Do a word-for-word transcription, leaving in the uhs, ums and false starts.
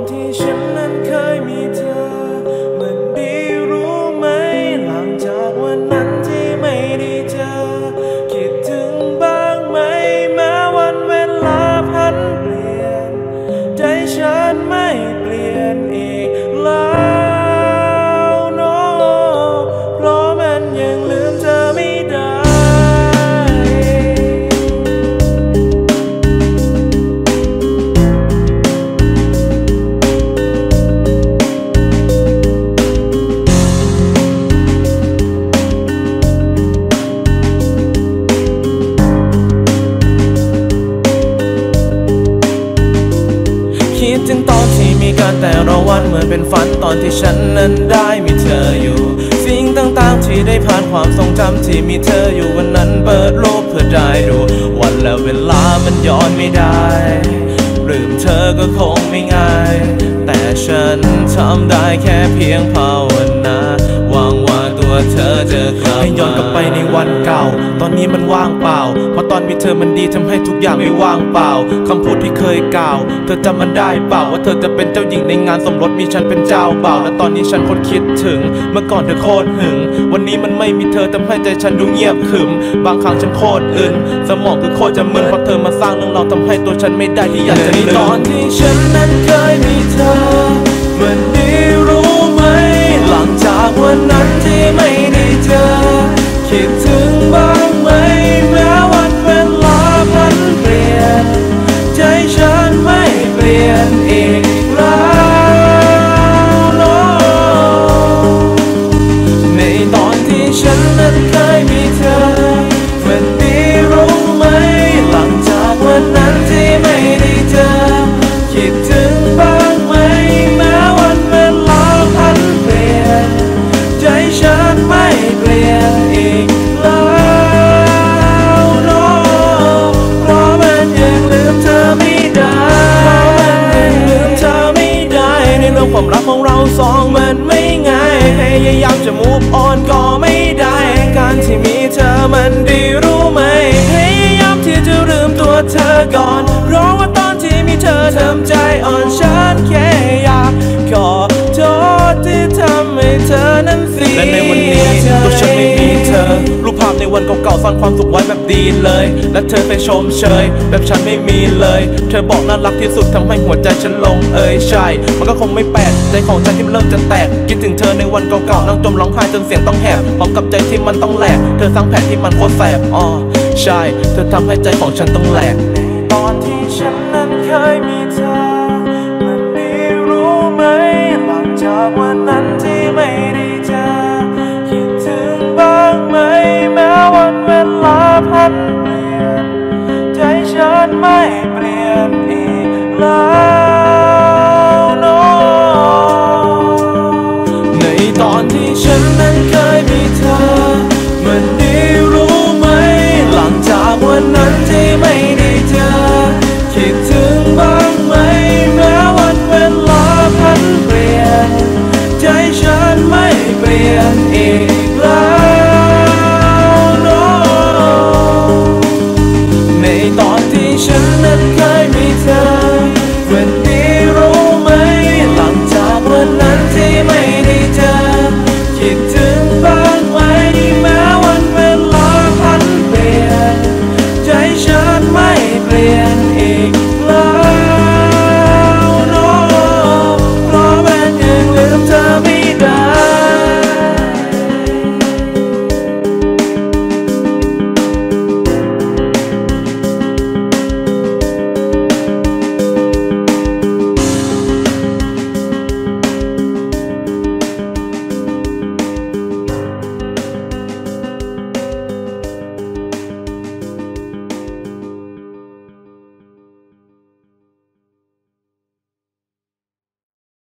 ที่ฉันนั้นเคยมีเธอมันดีรู้ไหมหลังจากวันนั้นที่ไม่ได้เจอคิดถึงบ้างไหมแม้วันเวลาพันเปลี่ยนใจฉันไม่เปลี่ยนอีกแล้วโนเพราะมันยังลืมเธอไม่ได้คิดถึงตอนที่มีกันแต่ละวันเหมือนเป็นฝันตอนที่ฉันนั้นได้มีเธออยู่สิ่งต่างๆที่ได้ผ่านความทรงจำที่มีเธออยู่วันนั้นเปิดโลกเพื่อได้ดูวันและเวลามันย้อนไม่ได้ลืมเธอก็คงไม่ง่ายแต่ฉันทำได้แค่เพียงภาวนาหวังว่าตัวเธอจะกลับมาให้ย้อนกลับไปในวันเก่าตอนนี้มันว่างเปล่าเพราะตอนมีเธอมันดีทำให้ทุกอย่างไม่ว่างเปล่าคำพูดที่เคยกล่าวเธอจำมันได้เปล่าว่าเธอจะเป็นเจ้าหญิงในงานสมรสมีฉันเป็นเจ้าบ่าวและตอนนี้ฉันคนคิดถึงเมื่อก่อนเธอโคตรหึงวันนี้มันไม่มีเธอทำให้ใจฉันดูเงียบขรึมบางครั้งฉันโคตรอื่นสมองคือโคตรจะมึนเพราะเธอมาสร้างเรื่องราวทำให้ตัวฉันไม่ได้ที่อยากจะลืมตอนที่ฉันนั้นเคยมีเธอมันดีรู้ไหมหลังจากวันนั้นที่ไม่ได้เจอคิดถึงบ้างไหมแม้วันเวลาพันเปลี่ยนใจฉันไม่เปลี่ยนอีกแล้วโนในตอนที่ฉันนั้นเคยมีเธอมันดีรู้ไหมหลังจากวันนั้นที่ไม่ได้เจอคิดถึงบ้างไหมแม้วันเวลาพันเปลี่ยนใจฉันไม่เปลี่ยนอีกแล้วโนเพราะมันยังลืมเธอไม่ได้เพราะมันยังลืมเธอไม่ได้ในโลกความรักของเราสองมันไม่ง่ายพยายามจะ move on ก็ไม่ได้การที่มีเธอมันดีรู้ไหมพยายามที่จะลืมตัวเธอก่อนเพราะว่าตอนที่มีเธอทำใจอ่อนฉันแค่อยากขอโทษที่ทำให้เธอนั้นเสียและในวันนี้ตัวฉันไม่มีเธอรูปภาพในวันเก่าๆซ่อนความสุขไว้แบบดีเลยและเธอไปชมเชยแบบฉันไม่มีเลยเธอบอกน่ารักที่สุดทำให้หัวใจฉันลงเอยใช่มันก็คงไม่แปลกใจของฉันที่เริ่มจะแตกคิดถึงเธอในวันเก่าๆนั่งจมร้องไห้จนเสียงต้องแหบพร้อมกับใจที่มันต้องแหลกเธอสร้างแผนที่มันโคตรแสบอ๋อใช่เธอทำให้ใจของฉันต้องแหลกตอนที่ฉันนั้นเคยมีเธอมันดีรู้ไหมหลังจากวันนั้นที่ไม่ได้เจอคิดถึงบ้างไหมแม้วันเวลาพันเปลี่ยนใจฉันไม่เปลี่ยนอีกแล้ว